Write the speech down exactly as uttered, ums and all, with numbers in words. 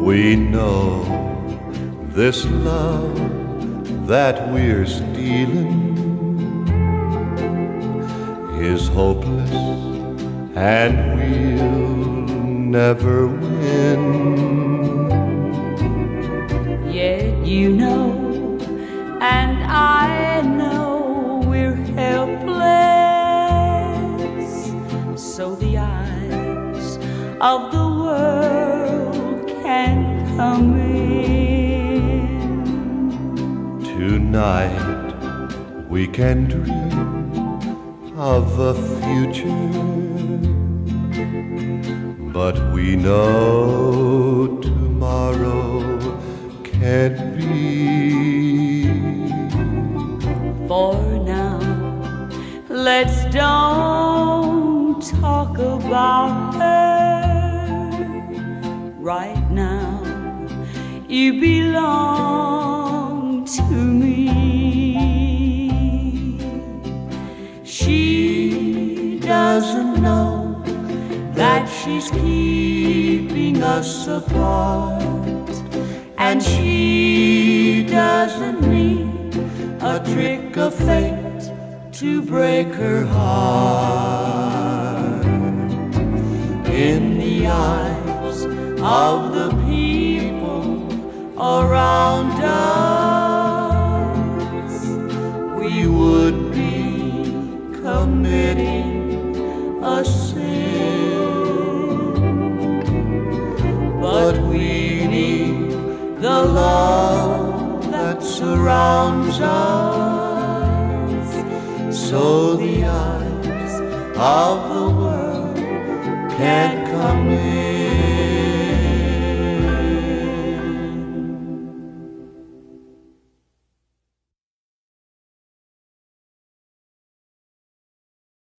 We know this love that we're stealing is hopeless and we'll never win. Yet you know and I know we're helpless, so the eyes of the world can come in. Tonight we can dream of a future, but we know tomorrow can't be. For now, let's don't talk about her. Right now, you belong to me. She doesn't know that she's keeping us apart, and she doesn't need a trick of fate to break her heart. In the eyes of the people around us, we would be committing a sin, but we need the love that surrounds us, so the eyes of the world can't come in.